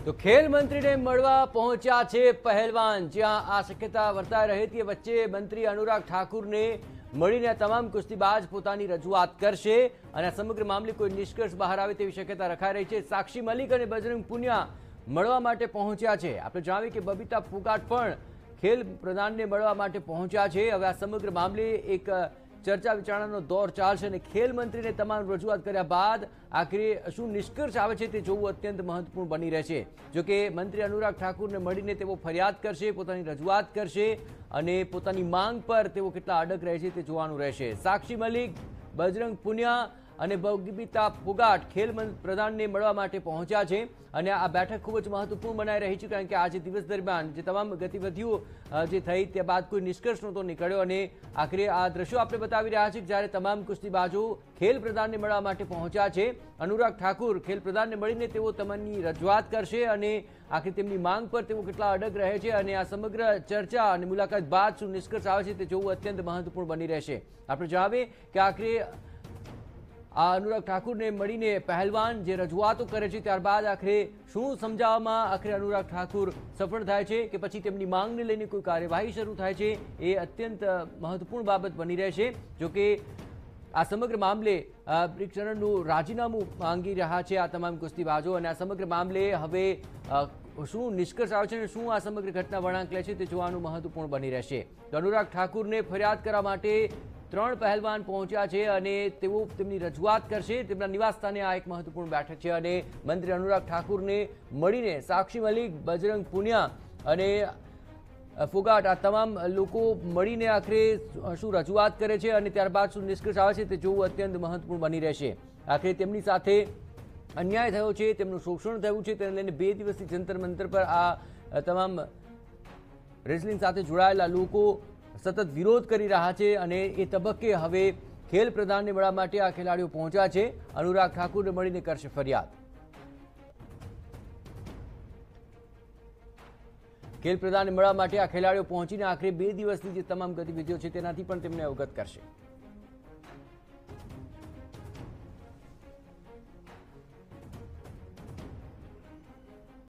તો ખેલ મંત્રીને મળવા પહોંચ્યા છે પહેલવાન। જ્યાં આ શક્યતા વર્તાઈ રહી હતી વચ્ચે મંત્રી અનુરાગ ઠાકુરને મળીને તમામ કુસ્તીબાજ પોતાની રજૂઆત કરશે અને સમગ્ર મામલે કોઈ નિષ્કર્ષ બહાર આવે તેવી શક્યતા રખાઈ રહી છે। સાક્ષી મલિક અને બજરંગ પુનિયા મળવા માટે પહોંચ્યા છે। આપણે જાણીએ કે બબીતા ફોગાટ પણ ખેલ પ્રધાનને મળવા માટે પહોંચ્યા છે। હવે આ સમગ્ર મામલે એક ચર્ચા વિચારણાનો દોર ચાલશે અને ખેલ મંત્રીને તમામ રજૂઆત કર્યા બાદ આખરે શું નિષ્કર્ષ આવે છે તે જોવું અત્યંત મહત્વપૂર્ણ બની રહેશે। જો કે મંત્રી અનુરાગ ઠાકુરને મળીને તેઓ ફરિયાદ કરશે, પોતાની રજૂઆત કરશે અને પોતાની માંગ પર તેઓ કેટલા અડગ રહે છે તે જોવાનું રહેશે। સાક્ષી મલિક, બજરંગ પુનિયા અને બબીતા ફોગાટ ખેલ પ્રધાનને મળવા માટે પહોંચ્યા છે અને આ બેઠક ખૂબ જ મહત્વપૂર્ણ બનાવી રહી છે કારણ કે આજે દિવસ દરમિયાન જે તમામ ગતિવિધિઓ જે થઈ તે બાદ કોઈ નિષ્કર્ષ નહોતો નીકળ્યો અને આખરે આ દ્રશ્યો આપણે બતાવી રહ્યા છે જ્યારે તમામ કુસ્તીબાજો ખેલ પ્રધાનને મળવા માટે પહોંચ્યા છે। અનુરાગ ઠાકુર ખેલ પ્રધાનને મળીને તેઓ તેમની રજૂઆત કરશે અને આખરે તેમની માંગ પર તેઓ કેટલા અડગ રહે છે અને આ સમગ્ર ચર્ચા અને મુલાકાત બાદ શું નિષ્કર્ષ આવે છે તે જોવું અત્યંત મહત્વપૂર્ણ બની રહેશે। આપણે જણાવીએ કે આખરે આ અનુરાગ ઠાકુરને મળીને પહેલવાન જે રજૂઆતો કરે છે ત્યારબાદ આખરે શું સમજાવવામાં આખરે અનુરાગ ઠાકુર સફળ થાય છે કે પછી તેમની માંગને લઈને કોઈ કાર્યવાહી શરૂ થાય છે એ અત્યંત મહત્વપૂર્ણ બાબત બની રહેશે। જો કે આ સમગ્ર મામલે બ્રિગેડનું રાજીનામું માંગી રહ્યા છે આ તમામ કુસ્તીબાજો અને આ સમગ્ર મામલે હવે શું નિષ્કર્ષ આવે છે અને શું આ સમગ્ર ઘટના વળાંક લે છે તે જોવાનું મહત્વપૂર્ણ બની રહેશે। તો અનુરાગ ઠાકુરને ફરિયાદ કરવા માટે 3 પહેલવાન પહોંચ્યા છે અને તેઓ તેમની રજૂઆત કરશે। તેમના નિવાસસ્થાને આ એક મહત્વપૂર્ણ બેઠક છે અને મંત્રી અનુરાગ ઠાકુરને મળીને સાક્ષી મલિક, બજરંગ પુનિયા અને ફોગાટ આ તમામ લોકો મળીને આખરે શું રજૂઆત કરે છે અને ત્યારબાદ શું નિષ્કર્ષ આવે છે તે જોવું અત્યંત મહત્વપૂર્ણ બની રહેશે। આખરે તેમની સાથે અન્યાય થયો છે, તેમનું શોષણ થયું છે તેને લઈને 2 દિવસથી જંતર મંતર પર આ તમામ રેસલિંગ સાથે જોડાયેલા લોકો સતત વિરોધ કરી રહ્યા છે અને એ તબક્કે હવે ખેલ પ્રધાનને મળવા માટે આ ખેલાડીઓ પહોંચ્યા છે। અનુરાગ ઠાકુરને મળીને કરશે ફરિયાદ। ખેલ પ્રધાનને મળવા માટે આ ખેલાડીઓ પહોંચીને આખરે 2 દિવસની જે તમામ ગતિવિધિઓ છે તેનાથી પણ તેમને અવગત કરશે।